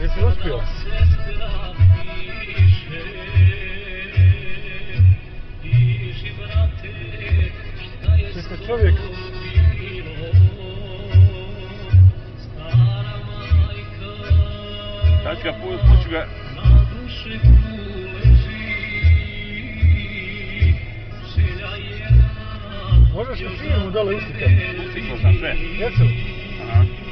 Jesi uspio? Ti ste čovjek. Sad ću ga puću ga. Možeš li firmu dole uslikati? Uslikao sam sve. Jesu? Aha.